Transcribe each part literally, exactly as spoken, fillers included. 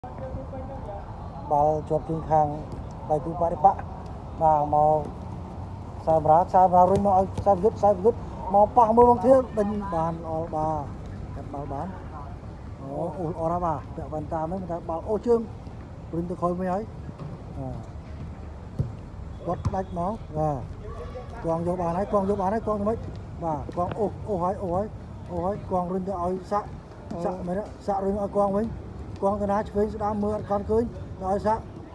bal chụp trên khang tay tu bãi bạ và màu sai bá sai bá rồi màu sai rút sai rút màu pa mưa bông thiếu đánh bàn ở bà đặt bal bán ô ô ra bà tẹo bàn ta mấy người ta bal ô trương rồi tôi khôi mới ấy quất đánh nó và quăng vô bàn ấy quăng vô bàn ấy quăng mấy và quăng ô ô hỏi ô hỏi ô hỏi quăng rồi tôi ơi sạ sạ mấy đó sạ rồi quăng mấy quăng cái ná chơi đã mưa con cưới rồi sạ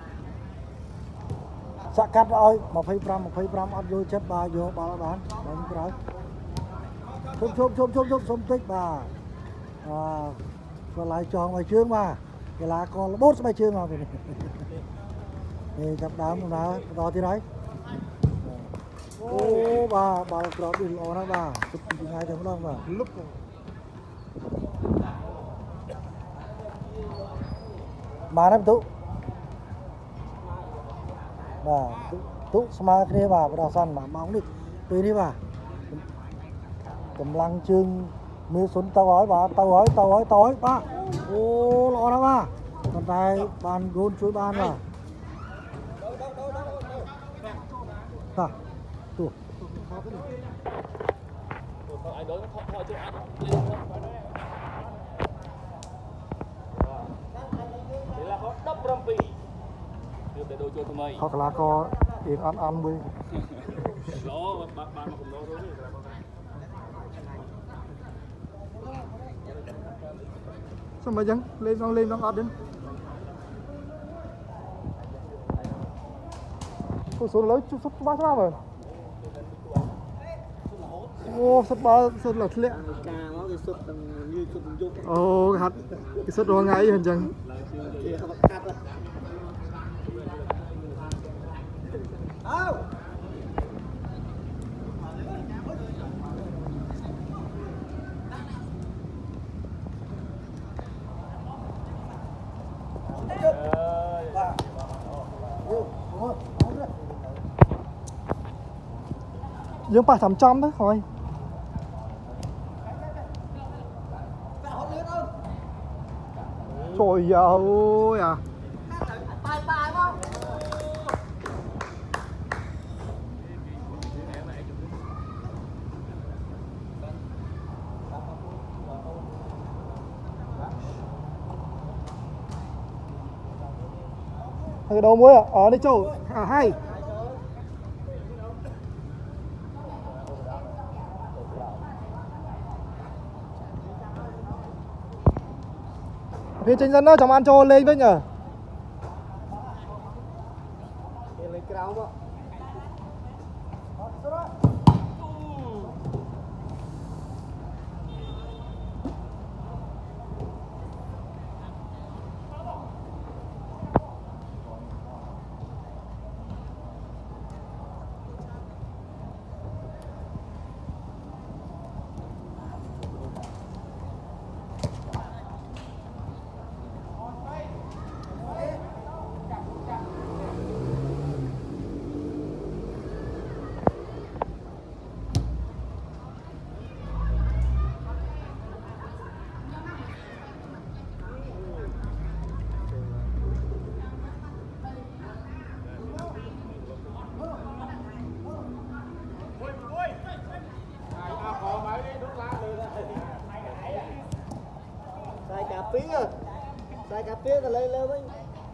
sạ cắt rồi một phẩy năm một phẩy năm ăn vô chất bà vô bà bán bán cái chôm chôm chôm chôm chôm chôm tích bà à còn lại cho ngoài trương mà cái lá con bốt bài trương mà thì chập đám đá to thế đấy ô bà bà đó bị lò đó bà chụp ngay thằng đó bà lúc mà nó tụ bà tụ smart kia bà bà săn mà mong đi tùy đi bà cầm lăng trương mưa xuống tao gói bà tao gói tao gói tao gói ba ô lọ đó ba còn tay bàn gôn chuối ban mà à tụ hoặc là có yên ăn ăn đi sao mà chẳng lên con lên con ọt đến cô số lấy chút xuất ba sao rồi ô xuất ba xuất lật lẹ ô cái hạt cái xuất đó ngay hình chẳng dương ba thầm trăm đấy thôi trời ơi à cái đầu muối à ở đây châu à hay phía trên dân đó chồng ăn cho lên với nhờ sai cà phê à sai cà phê là lên lên với